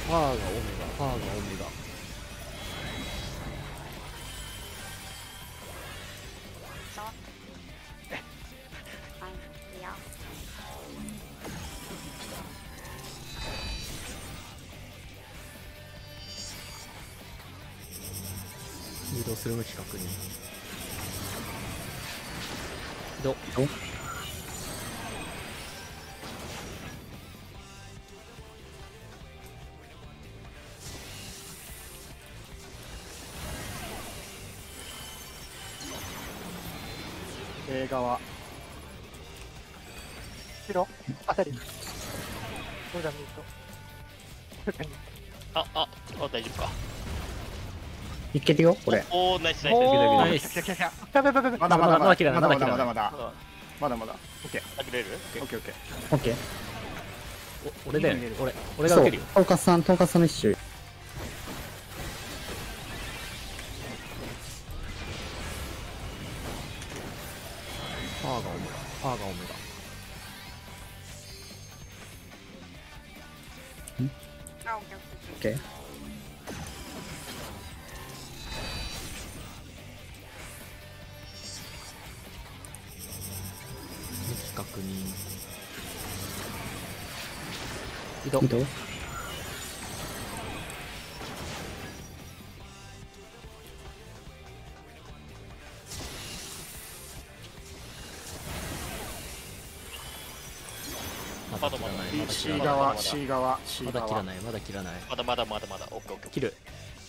ファーがオメガ、ファーがオメガ。 そう。はい、いいよ。 移動する向き確認。移動。 映画は白あたりそうだね大丈夫か。 いけるよこれ。 おお、ナイスナイス。 おナイスー来た来た来たやべやべやべまだまだ切らないまだまだ切らないまだまだまだまだオッケーあげれる？ オッケーオッケーオッケー。 俺だよね。俺がそう受けるよ。 統括さんの一周。 ファーがオメガ、ファーがオメガ。 あ、オッケーオッケー。 オッケー。 向き確認。移動。 移動。 まだ切らない。まだ切 C らない。 側 C 側 C 側まだ切らない。まだ切らない。 まだまだまだまだ。オッケーオッケー。 切る。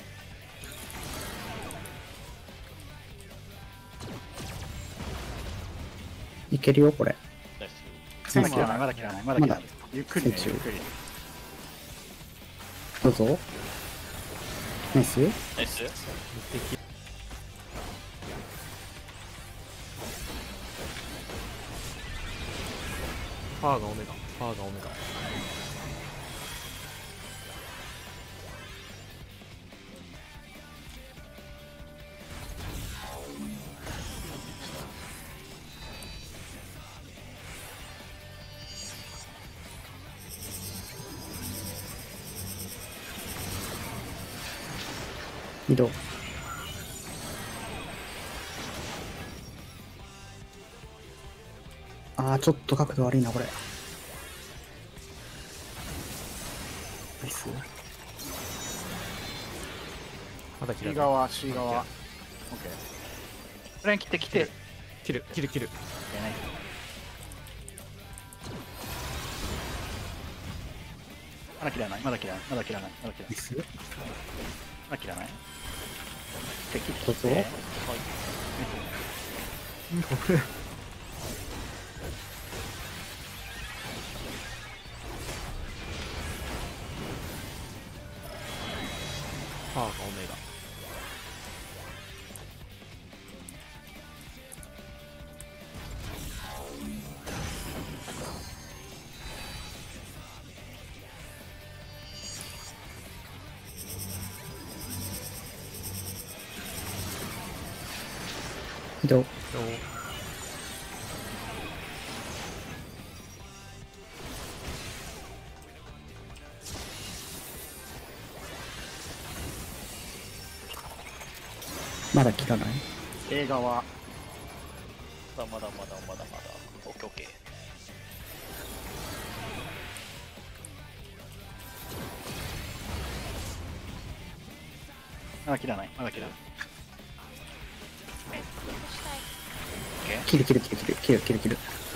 いけるよこれ。 ナイス。 まだ切らないまだ切らないまだ切らないゆっくりねゆっくりどうぞ。ナイス。 ナイス。 ファーがオメガ、ファーがオメガ。 移動。あーちょっと角度悪いなこれ。ナイス。 まだ切ら C ない。 側 C 側オッケーこれ切って切って切る、切る、切る。 まだ切らないまだ切らないまだ切らないまだ切らないナイス。 まだ切らないで切どうぞ。 ってファーがオメガ。 移動。 移動。 まだ切らない。 映画はまだまだまだまだまだ。オッケーオッケー。 まだ切らないまだ切らない切る切る切る切る切る切る切る。